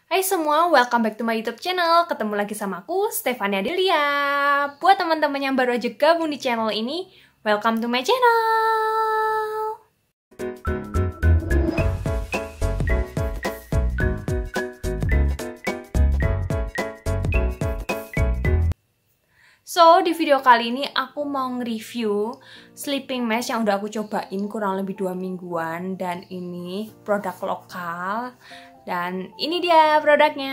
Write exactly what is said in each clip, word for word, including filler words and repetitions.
Hai semua, welcome back to my YouTube channel. Ketemu lagi sama aku, Stefania Delia. Buat teman-teman yang baru aja gabung di channel ini, welcome to my channel. So, di video kali ini aku mau nge-review sleeping mask yang udah aku cobain kurang lebih dua mingguan. Dan ini produk lokal. Dan ini dia produknya,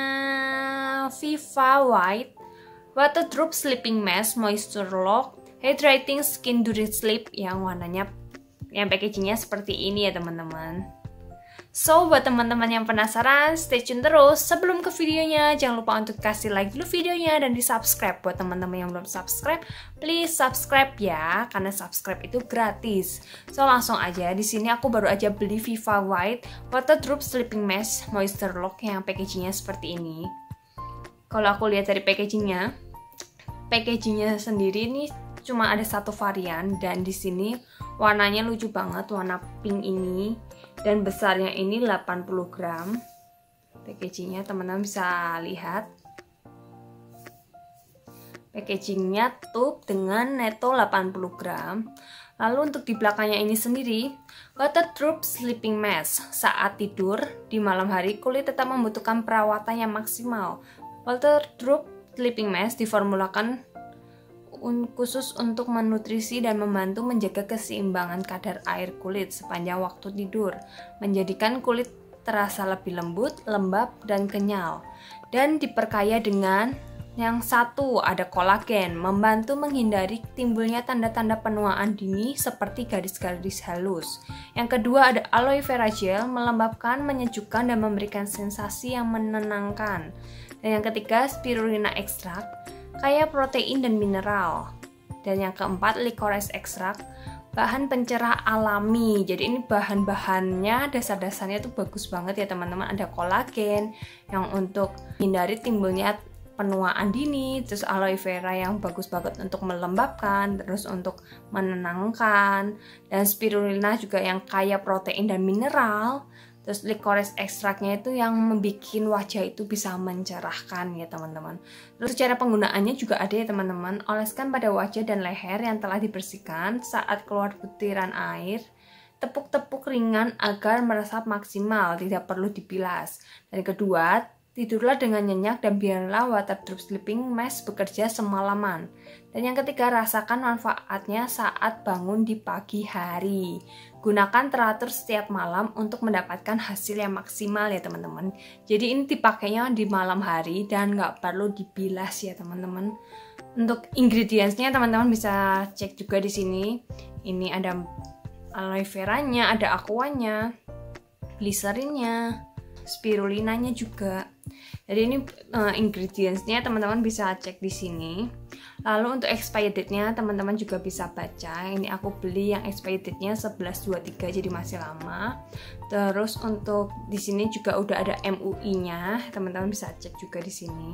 Viva White Waterdrop Sleeping Mask Moisture Lock Hydrating Skin During Sleep, yang warnanya, yang packagingnya seperti ini ya teman-teman. So, buat teman-teman yang penasaran, stay tune terus. Sebelum ke videonya, jangan lupa untuk kasih like dulu videonya dan di subscribe. Buat teman-teman yang belum subscribe, please subscribe ya, karena subscribe itu gratis. So, langsung aja. Di sini aku baru aja beli Viva White Waterdrop Sleeping Mask Moisture Lock yang packagingnya seperti ini. Kalau aku lihat dari packagingnya, packagingnya sendiri ini cuma ada satu varian, dan di sini warnanya lucu banget, warna pink ini. Dan besarnya ini delapan puluh gram. Packagingnya teman-teman bisa lihat. Packagingnya tube dengan neto delapan puluh gram. Lalu untuk di belakangnya ini sendiri, Waterdrop Sleeping Mask. Saat tidur di malam hari, kulit tetap membutuhkan perawatan yang maksimal. Waterdrop Sleeping Mask diformulakan khusus untuk menutrisi dan membantu menjaga keseimbangan kadar air kulit sepanjang waktu tidur, menjadikan kulit terasa lebih lembut, lembab, dan kenyal. Dan diperkaya dengan yang satu, ada kolagen, membantu menghindari timbulnya tanda-tanda penuaan dini seperti garis-garis halus. Yang kedua, ada aloe vera gel, melembabkan, menyejukkan, dan memberikan sensasi yang menenangkan. Dan yang ketiga, spirulina ekstrak, kaya protein dan mineral. Dan yang keempat, licorice extract, bahan pencerah alami. Jadi ini bahan-bahannya, dasar-dasarnya tuh bagus banget ya teman-teman. Ada kolagen yang untuk hindari timbulnya penuaan dini, terus aloe vera yang bagus banget untuk melembabkan, terus untuk menenangkan, dan spirulina juga yang kaya protein dan mineral. Terus licorice ekstraknya itu yang membuat wajah itu bisa mencerahkan ya teman-teman. Terus cara penggunaannya juga ada ya teman-teman. Oleskan pada wajah dan leher yang telah dibersihkan. Saat keluar butiran air, tepuk-tepuk ringan agar meresap maksimal, tidak perlu dibilas. Dan kedua, tidurlah dengan nyenyak dan biarlah Waterdrop Sleeping Mask bekerja semalaman. Dan yang ketiga, rasakan manfaatnya saat bangun di pagi hari. Gunakan teratur setiap malam untuk mendapatkan hasil yang maksimal ya teman-teman. Jadi ini dipakainya di malam hari dan nggak perlu dibilas ya teman-teman. Untuk ingredientsnya teman-teman bisa cek juga di sini. Ini ada aloe veranya, ada aquanya, gliserinnya, spirulinanya juga. Jadi ini uh, ingredientsnya teman-teman bisa cek di sini. Lalu untuk expired date-nya teman-teman juga bisa baca. Ini aku beli yang expired date-nya sebelas dua puluh tiga, jadi masih lama. Terus untuk di sini juga udah ada M U I-nya. Teman-teman bisa cek juga di sini.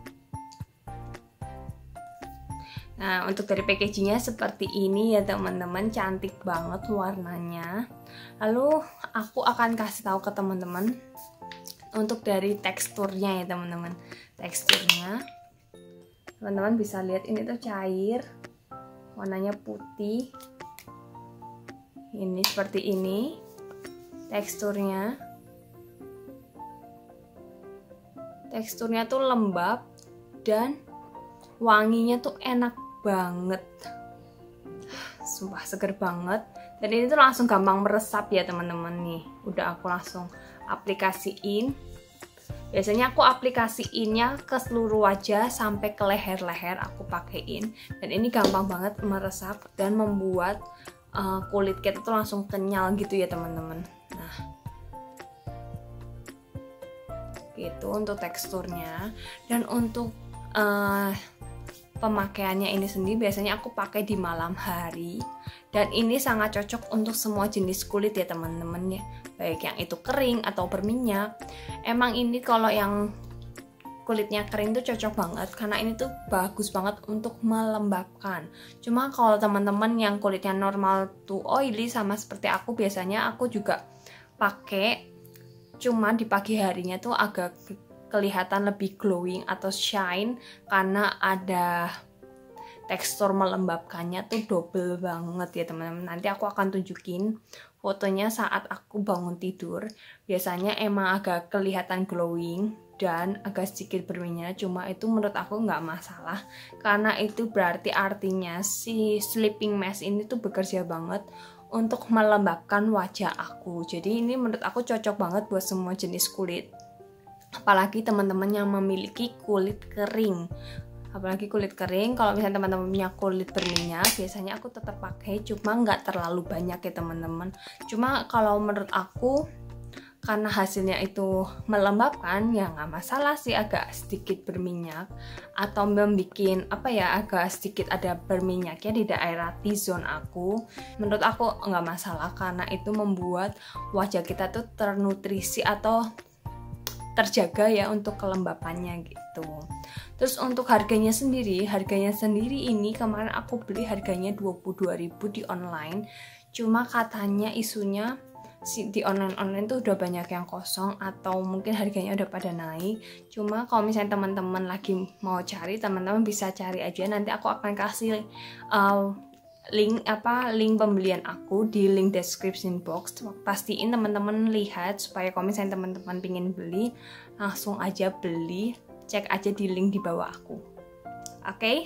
Nah, untuk dari packagingnya seperti ini ya teman-teman, cantik banget warnanya. Lalu aku akan kasih tahu ke teman-teman untuk dari teksturnya ya teman-teman. Teksturnya teman-teman bisa lihat ini tuh cair, warnanya putih. Ini seperti ini teksturnya. Teksturnya tuh lembab dan wanginya tuh enak banget. Sumpah seger banget. Dan ini tuh langsung gampang meresap ya teman-teman nih. Udah aku langsung aplikasiin. Biasanya aku aplikasiinnya ke seluruh wajah sampai ke leher-leher aku pakein. Dan ini gampang banget meresap dan membuat uh, kulit kita tuh langsung kenyal gitu ya teman-teman. Nah, gitu untuk teksturnya. Dan untuk uh, pemakaiannya ini sendiri biasanya aku pakai di malam hari. Dan ini sangat cocok untuk semua jenis kulit ya teman-teman ya, baik yang itu kering atau berminyak. Emang ini kalau yang kulitnya kering tuh cocok banget karena ini tuh bagus banget untuk melembabkan. Cuma kalau teman-teman yang kulitnya normal tuh oily sama seperti aku, biasanya aku juga pakai cuma di pagi harinya tuh agak kelihatan lebih glowing atau shine karena ada tekstur melembabkannya tuh double banget ya teman-teman. Nanti aku akan tunjukin fotonya saat aku bangun tidur. Biasanya emang agak kelihatan glowing dan agak sedikit berminyak, cuma itu menurut aku nggak masalah karena itu berarti artinya si sleeping mask ini tuh bekerja banget untuk melembabkan wajah aku. Jadi ini menurut aku cocok banget buat semua jenis kulit, apalagi teman-teman yang memiliki kulit kering. Apalagi kulit kering, kalau misalnya teman-teman punya kulit berminyak, biasanya aku tetap pakai, cuma nggak terlalu banyak ya teman-teman. Cuma kalau menurut aku, karena hasilnya itu melembabkan, ya nggak masalah sih agak sedikit berminyak atau membuat apa ya agak sedikit ada berminyaknya di daerah T-zone aku. Menurut aku nggak masalah karena itu membuat wajah kita tuh ternutrisi atau terjaga ya untuk kelembapannya gitu. Terus untuk harganya sendiri, harganya sendiri ini kemarin aku beli harganya dua puluh dua ribu di online. Cuma katanya isunya di online-online tuh udah banyak yang kosong atau mungkin harganya udah pada naik. Cuma kalau misalnya teman-teman lagi mau cari, teman-teman bisa cari aja. Nanti aku akan kasih uh, link apa link pembelian aku di link description box. Pastiin teman-teman lihat supaya kalau misalnya teman-teman pingin beli, langsung aja beli. Cek aja di link di bawah aku. Oke? Okay?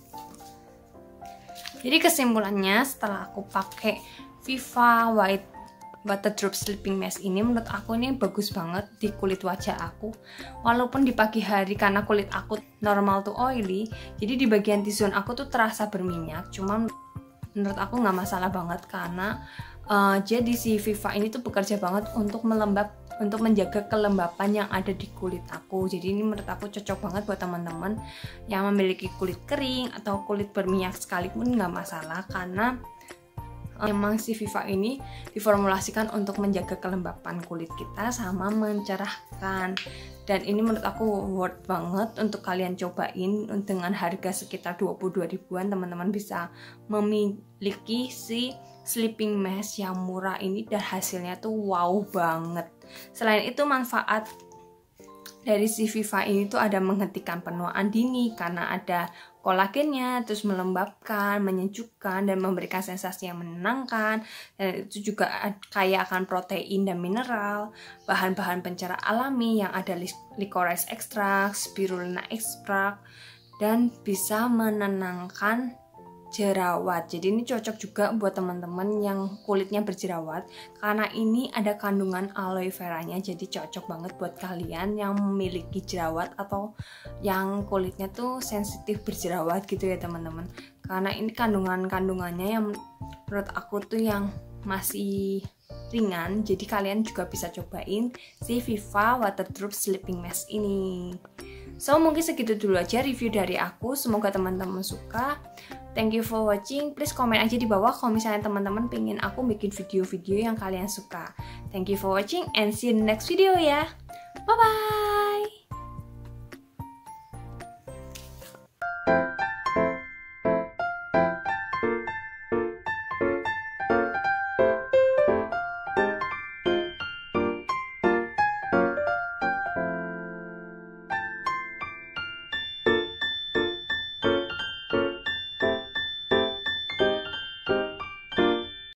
Jadi kesimpulannya setelah aku pakai Viva White Waterdrop Sleeping Mask ini, menurut aku ini bagus banget di kulit wajah aku. Walaupun di pagi hari karena kulit aku normal tuh oily, jadi di bagian T-zone aku tuh terasa berminyak. Cuman menurut aku nggak masalah banget karena uh, jadi si Viva ini tuh bekerja banget untuk melembab, untuk menjaga kelembapan yang ada di kulit aku. Jadi ini menurut aku cocok banget buat teman-teman yang memiliki kulit kering atau kulit berminyak sekalipun nggak masalah karena memang si Viva ini diformulasikan untuk menjaga kelembapan kulit kita sama mencerahkan. Dan ini menurut aku worth banget untuk kalian cobain. Dengan harga sekitar dua puluh dua ribuan, teman-teman bisa memiliki si sleeping mask yang murah ini dan hasilnya tuh wow banget. Selain itu manfaat dari si Viva ini tuh ada menghentikan penuaan dini karena ada kolagennya, terus melembabkan, menyejukkan, dan memberikan sensasi yang menenangkan. Dan itu juga kaya akan protein dan mineral, bahan-bahan pencerah alami yang ada licorice extract, spirulina extract, dan bisa menenangkan jerawat. Jadi ini cocok juga buat teman-teman yang kulitnya berjerawat karena ini ada kandungan aloe veranya, jadi cocok banget buat kalian yang memiliki jerawat atau yang kulitnya tuh sensitif berjerawat gitu ya teman-teman. Karena ini kandungan-kandungannya yang menurut aku tuh yang masih ringan, jadi kalian juga bisa cobain si Viva Waterdrop Sleeping Mask ini. So mungkin segitu dulu aja review dari aku, semoga teman-teman suka. Thank you for watching. Please komen aja di bawah kalau misalnya teman-teman pengen aku bikin video-video yang kalian suka. Thank you for watching and see you in the next video ya. Bye bye.